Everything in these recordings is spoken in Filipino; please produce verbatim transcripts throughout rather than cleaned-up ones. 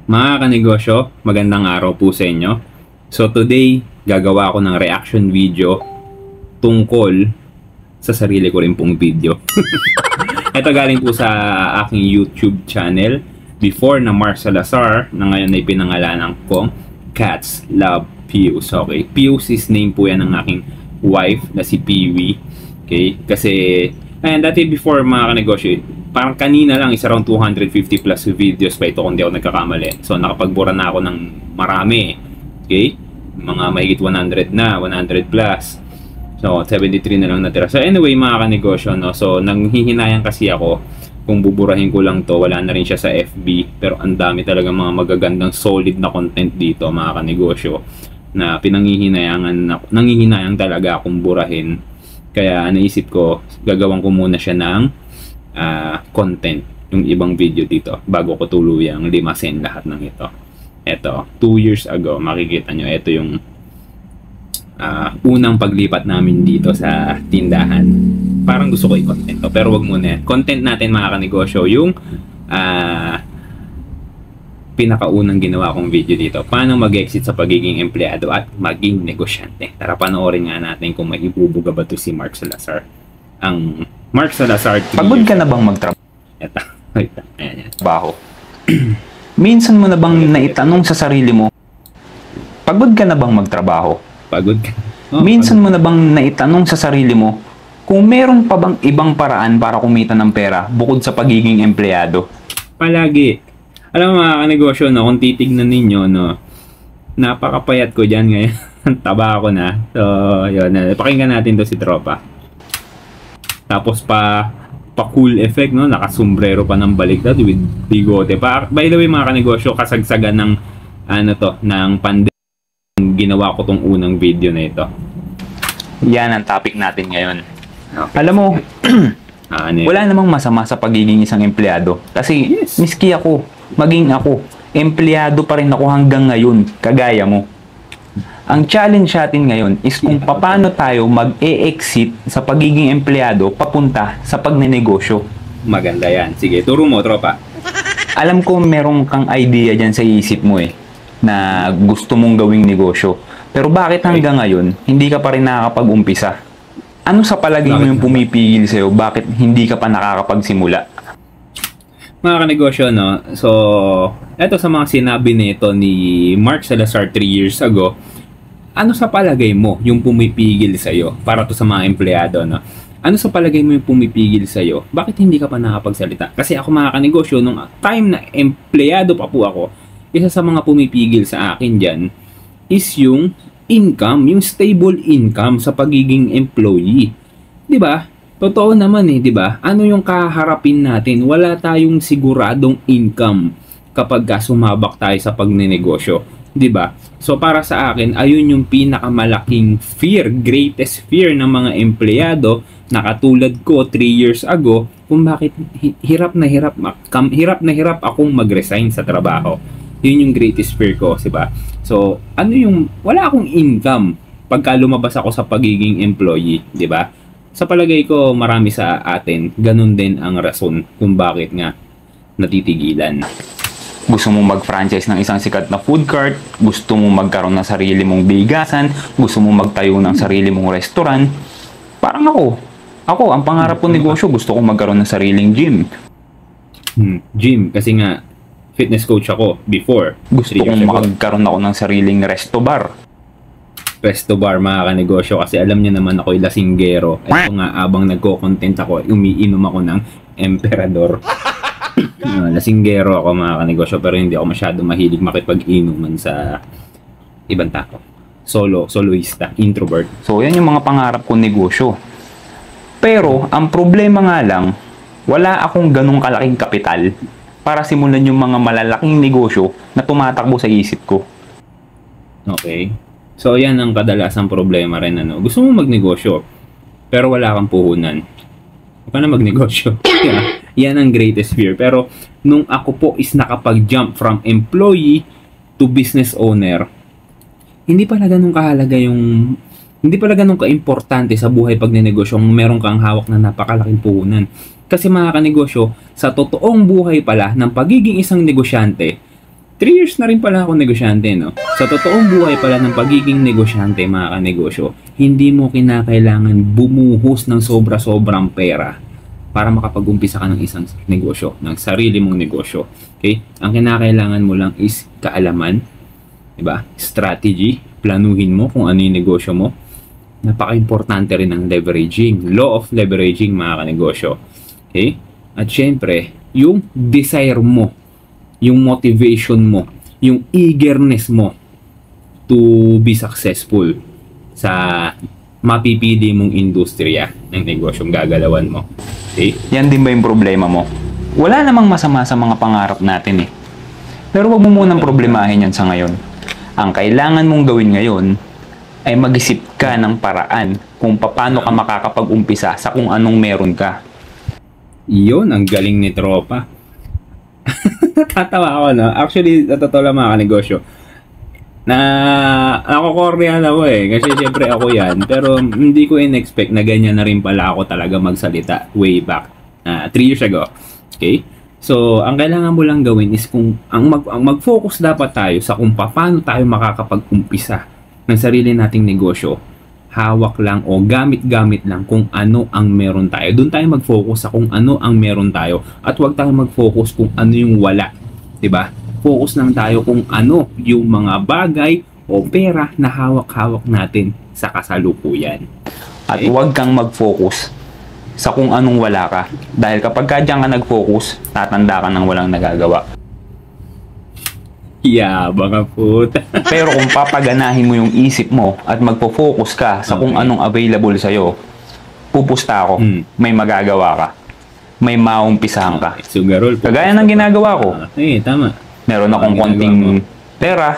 Mga kanegosyo, magandang araw po sa inyo. So today, gagawa ako ng reaction video tungkol sa sarili ko rin pong video. Ito galing po sa aking YouTube channel, Before na Mark Salazar, na ngayon ay pinangalanan kong Cats Love Pius. Okay, Pius is name po yan ng aking wife na si Piwi. Okay, kasi ayan, dati before mga kanegosyo, parang kanina lang is around two hundred fifty plus videos pa ito kung di ako nagkakamali. So nakapagbura na ako ng marami. Okay, mga mahigit one hundred na, one hundred plus. So seventy-three na lang natira. So anyway mga kanegosyo, no, so nanghihinayang kasi ako kung buburahin ko lang to. Wala na rin siya sa F B, pero ang dami talaga mga magagandang solid na content dito mga kanegosyo na pinanghihinayangan na, nanghihinayang talaga akong burahin. Kaya naisip ko, gagawin ko muna siya ng uh, content, yung ibang video dito, bago ko tuluyang limasin lahat ng ito. Ito, two years ago, makikita nyo, ito yung uh, unang paglipat namin dito sa tindahan. Parang gusto ko i-content to, pero wag muna. Content natin mga kanegosyo, yung uh, pinakaunang ginawa kong video dito. Paano mag-exit sa pagiging empleyado at maging negosyante. Tara, panoorin nga natin kung may ibubuga ba to si Mark Salazar. Ang Mark Salazar. Pagod ka na bang magtrabaho? Ito. Wait, ayan yan. Baho. Minsan mo na bang naitanong sa sarili mo, pagod ka na bang magtrabaho? Pagod ka. Oh, Minsan pagod. mo na bang naitanong sa sarili mo, kung meron pa bang ibang paraan para kumita ng pera bukod sa pagiging empleyado? Palagi. Alam mo mga kanegosyo, no, kung titignan ninyo, no, napakapayat ko dyan ngayon. Taba ako na. So, yun. Pakinggan natin to si Tropa. Tapos pa, pa cool effect, no, nakasombrero pa ng baliktad with bigote. Pa, by the way mga kanegosyo, kasagsagan ng, ano to, ng pandemic, ginawa ko tong unang video na ito. Yan ang topic natin ngayon. Okay. Alam mo, ah, ano wala namang masama sa pagiging isang empleyado. Kasi, yes, miski ako, maging ako, empleyado pa rin ako hanggang ngayon, kagaya mo. Ang challenge natin ngayon is kung paano tayo mag-e-exit sa pagiging empleyado papunta sa pagnenegosyo. Maganda yan. Sige, turo mo, Tropa. Alam ko merong kang idea dyan sa isip mo eh, na gusto mong gawing negosyo. Pero bakit hanggang ngayon, hindi ka pa rin nakakapag-umpisa? Ano sa palagay mo yung pumipigil sa'yo? Bakit hindi ka pa nakakapagsimula? Mga kanegosyo, no? So, eto sa mga sinabi nito ni Mark Salazar three years ago, ano sa palagay mo yung pumipigil sa'yo? Para to sa mga empleyado, no? Ano sa palagay mo yung pumipigil sa'yo? Bakit hindi ka pa nakapagsalita? Kasi ako mga kanegosyo, nung time na empleyado pa po ako, isa sa mga pumipigil sa akin dyan is yung income, yung stable income sa pagiging employee. Diba? Totoo naman eh, di ba? Ano yung kaharapin natin? Wala tayong siguradong income kapag sumabak tayo sa pagnenegosyo, di ba? So para sa akin, ayun yung pinakamalaking fear, greatest fear ng mga empleyado na katulad ko three years ago, kung bakit hirap na hirap, hirap na hirap akong mag-resign sa trabaho. Yun yung greatest fear ko, di ba? So, ano yung wala akong income pagka lumabas ako sa pagiging employee, di ba? Sa palagay ko, marami sa atin, ganun din ang rason kung bakit nga natitigilan. Gusto mong mag-franchise ng isang sikat na food cart, gusto mong magkaroon ng sarili mong bigasan, gusto mong magtayo ng sarili mong restaurant. Parang ako. Ako, ang pangarap kong negosyo, gusto kong magkaroon ng sariling gym. Hmm, gym, kasi nga, fitness coach ako before. Gusto kong magkaroon ako ng sariling resto bar. Resto bar mga kanegosyo, kasi alam niya naman ako'y lasinggero. Ito nga, abang nagko-content ako, umiinom ako ng Emperador. uh, lasinggero ako mga kanegosyo, pero hindi ako masyado mahilig makipag-inuman sa ibang tao. Solo, soloista, introvert. So yan yung mga pangarap kong negosyo. Pero ang problema nga lang, wala akong ganong kalaking kapital para simulan yung mga malalaking negosyo na tumatakbo sa isip ko. Okay. So, yan ang kadalasang problema rin, ano. Gusto mo magnegosyo, pero wala kang puhunan. Huwag ka na magnegosyo. Yeah, yan ang greatest fear. Pero, nung ako po is nakapag-jump from employee to business owner, hindi pala ganun kahalaga yung Hindi pala ganun ka-importante sa buhay pag ninegosyo kung meron kang hawak na napakalaking puhunan. Kasi mga kanegosyo, sa totoong buhay pala ng pagiging isang negosyante, three years na rin pala ako negosyante, no? Sa totoong buhay pala ng pagiging negosyante, mga kanegosyo, hindi mo kinakailangan bumuhos ng sobra-sobrang pera para makapag-umpisa ka ng isang negosyo, ng sarili mong negosyo. Okay? Ang kinakailangan mo lang is kaalaman, diba? Strategy, planuhin mo kung ano yung negosyo mo. Napaka-importante rin ng leveraging, law of leveraging, mga kanegosyo. Okay? At syempre, yung desire mo, yung motivation mo, yung eagerness mo to be successful sa mapipili mong industriya ng negosyong gagalawan mo. Okay? Yan din ba yung problema mo? Wala namang masama sa mga pangarap natin eh. Pero wag mo munang problemahin yan sa ngayon. Ang kailangan mong gawin ngayon ay mag-isip ka ng paraan kung paano ka makakapag-umpisa sa kung anong meron ka. Yun, ang galing ni tropa. Natatawa ako, no? Actually, natatawa lang mga kanegosyo. Na, nakukornehan ako eh. Kasi syempre ako yan. Pero hindi ko in-expect na ganyan na rin pala ako talaga magsalita way back. Uh, three years ago. Okay? So, ang kailangan mo lang gawin is kung, ang, mag, ang mag-focus dapat tayo sa kung paano tayo makakapag-umpisa ng sarili nating negosyo. Hawak lang o gamit-gamit lang kung ano ang meron tayo. Doon tayo mag-focus sa kung ano ang meron tayo at huwag tayo mag-focus kung ano yung wala. 'Di ba? Focus lang tayo kung ano yung mga bagay o pera na hawak-hawak natin sa kasalukuyan. At huwag kang mag-focus sa kung anong wala ka. Dahil kapag ka diyan ka nag-focus, tatanda ka ng walang nagagawa. Yeah, mga puta. Pero kung papaganahin mo yung isip mo at magpo-focus ka sa kung Okay. anong available sa'yo, pupusta ako, Hmm. may magagawa ka. May maumpisahan ka. Sugarol. Kagaya ng ginagawa ko. Eh, tama. Meron akong Ang ginagawa konting mo. pera.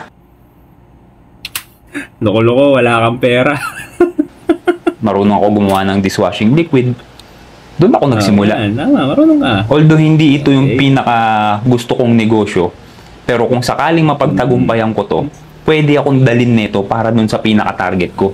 Loko-loko, wala kang pera. Marunong ako gumawa ng dishwashing liquid. Doon ako nagsimula. Ah, yan. Tama, marunong ka. Although hindi ito yung Okay. pinaka gusto kong negosyo, pero kung sakaling mapagtagumpayan ko to, pwede akong dalhin nito para dun sa pinaka-target ko.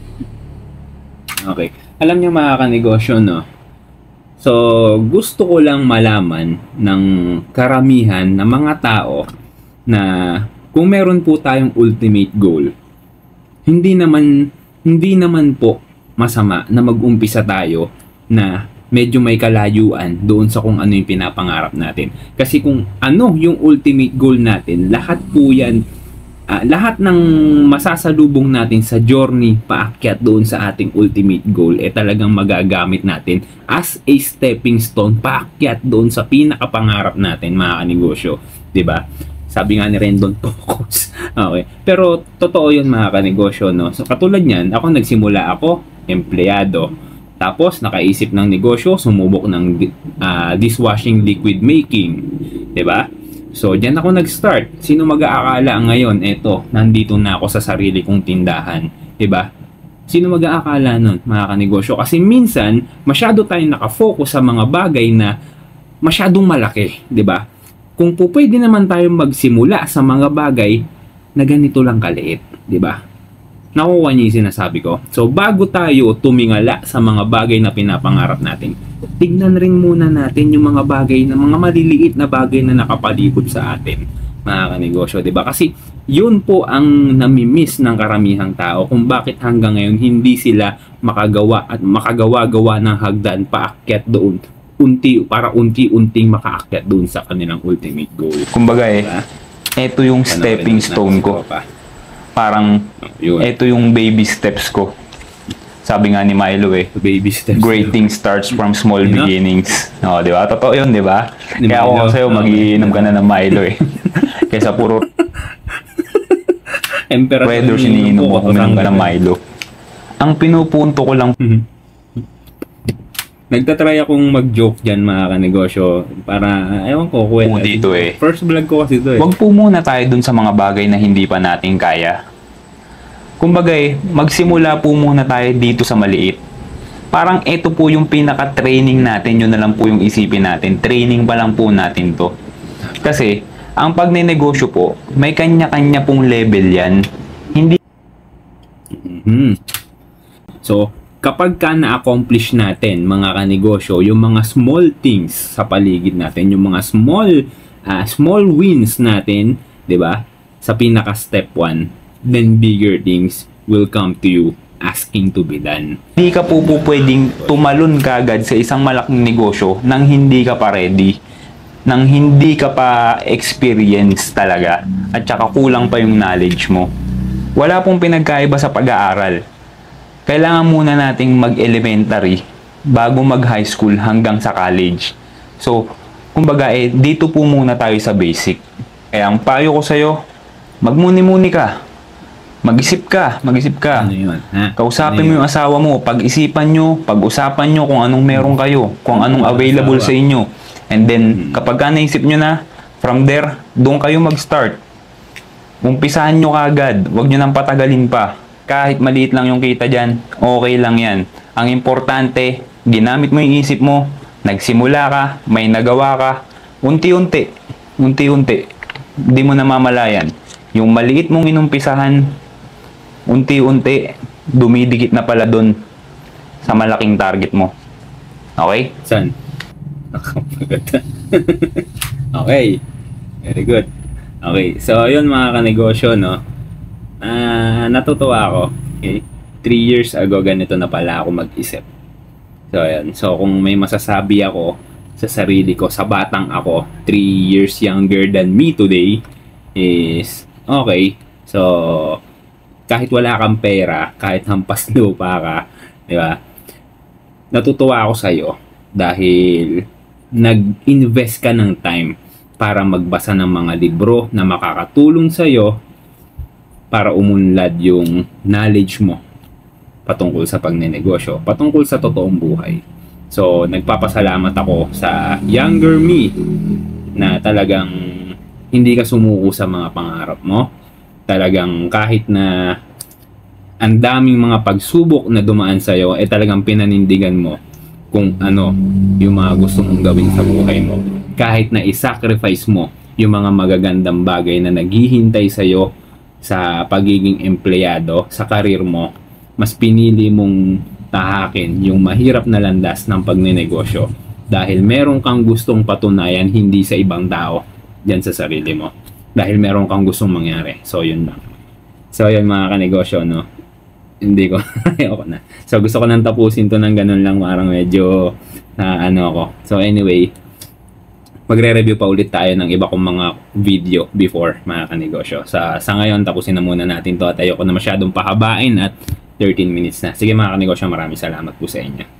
Okay. Alam niyo mga kanegosyo, no? So, gusto ko lang malaman ng karamihan ng mga tao na kung meron po tayong ultimate goal, hindi naman hindi naman po masama na mag-umpisa tayo na medyo may kalayuan doon sa kung ano yung pinapangarap natin. Kasi kung ano yung ultimate goal natin, lahat po yan, ah, lahat ng masasalubong natin sa journey paakyat doon sa ating ultimate goal, eh talagang magagamit natin as a stepping stone paakyat doon sa pinakapangarap natin, mga kanegosyo. Diba? Sabi nga ni Rendon, focus. Okay. Pero totoo yun mga kanegosyo, no? So katulad niyan, ako nagsimula ako, empleyado. Tapos, nakaisip ng negosyo, sumubok ng uh, dishwashing liquid making. 'Di ba? So, diyan ako nag-start. Sino mag-aakala ngayon, eto, nandito na ako sa sarili kong tindahan. 'Di ba? Sino mag-aakala nun, mga kanegosyo? Kasi minsan, masyado tayong nakafocus sa mga bagay na masyadong malaki. 'Di ba? Kung po pwede naman tayong magsimula sa mga bagay na ganito lang kaliit. 'Di ba? Nakukuha niyo yung sinasabi ko. So, bago tayo tumingala sa mga bagay na pinapangarap natin, tignan rin muna natin yung mga bagay na mga maliliit na bagay na nakapalibot sa atin, mga kanegosyo, diba? Kasi yun po ang namimiss ng karamihang tao kung bakit hanggang ngayon hindi sila makagawa at makagawa-gawa ng hagdan paakyat doon unti para unti-unting makaakyat doon sa kanilang ultimate goal. Kumbaga eh, Diba? eto yung stepping stone ko. Parang, Yun. eto yung baby steps ko. Sabi nga ni Milo eh, Baby steps. great things starts from small Yun na. beginnings. O, di ba? Totoo yun, di ba? Ni Kaya ako Milo. sa'yo, Okay. magiinom ka na ng Milo eh. Kaysa puro Emperor Weather, siniinom mo, kuminom ka ng Milo. Ang pinupunto ko lang, Nagtatry akong mag-joke dyan mga kanegosyo para, ewan ko, kwenta. Po dito eh. First vlog ko kasi ito eh. wag po muna tayo dun sa mga bagay na hindi pa natin kaya. Kumbaga eh, magsimula po muna tayo dito sa maliit. Parang ito po yung pinaka-training natin, yun na lang po yung isipin natin. Training pa lang po natin to. Kasi, ang pagnenegosyo po, may kanya-kanya pong level yan. Hindi Mhm. So, kapag ka na-accomplish natin mga kanegosyo, yung mga small things sa paligid natin, yung mga small uh, small wins natin 'di ba? Sa pinaka step one, then bigger things will come to you asking to be done. Hindi ka po po pwedeng tumalon kagad sa isang malaking negosyo nang hindi ka pa ready, nang hindi ka pa experience talaga, at saka kulang pa yung knowledge mo. Wala pong pinagkaiba sa pag-aaral. Kailangan muna nating mag-elementary bago mag-high school hanggang sa college. So, kumbaga eh, dito po muna tayo sa basic. Kaya ang payo ko sa'yo, magmuni-muni ka. Mag-isip ka, mag-isip ka. Ano yun? Ha? Kausapin Ano mo yung asawa mo, pag-isipan nyo, pag-usapan nyo kung anong meron kayo, kung anong available sa inyo. And then, kapag ka naisip nyo na, from there, doon kayo mag-start. Umpisahan nyo kagad, huwag nyo nang patagalin pa. Kahit maliit lang yung kita dyan, okay lang yan. Ang importante, ginamit mo yung isip mo, nagsimula ka, may nagawa ka, unti-unti, unti-unti, hindi mo namamalayan. Yung maliit mong inumpisahan, unti-unti, dumidikit na pala doon sa malaking target mo. Okay? Saan? Okay. Very good. Okay. So, yun mga kanegosyo, no? Ah, natutuwa ako. Okay? Three years ago, ganito na pala ako mag-isip. So, ayan. So, kung may masasabi ako sa sarili ko, sa batang ako, three years younger than me today, is, okay. So, kahit wala kang pera, kahit hampas lupa ka, di ba? Natutuwa ako sa'yo dahil nag-invest ka ng time para magbasa ng mga libro na makakatulong sa'yo para umunlad yung knowledge mo patungkol sa pagnenegosyo, patungkol sa totoong buhay. So, nagpapasalamat ako sa younger me na talagang hindi ka sumuko sa mga pangarap mo. Talagang kahit na ang daming mga pagsubok na dumaan sa'yo, eh talagang pinanindigan mo kung ano yung mga gusto mong gawin sa buhay mo. Kahit na isacrifice mo yung mga magagandang bagay na naghihintay sa'yo sa pagiging empleyado, sa karir mo, mas pinili mong tahakin yung mahirap na landas ng pagnenegosyo dahil meron kang gustong patunayan hindi sa ibang tao, dyan sa sarili mo. Dahil meron kang gustong mangyari. So, yun lang. So, yun mga kanegosyo, no? Hindi ko, ayoko na. So, gusto ko nang tapusin to ng ganun lang. Parang medyo, na ano ako. So, anyway, magre-review pa ulit tayo ng iba kong mga video before, mga kanegosyo. Sa, sa ngayon, tapusin na muna natin to at ayoko na masyadong pahabain at thirteen minutes na. Sige mga kanegosyo, maraming salamat po sa inyo.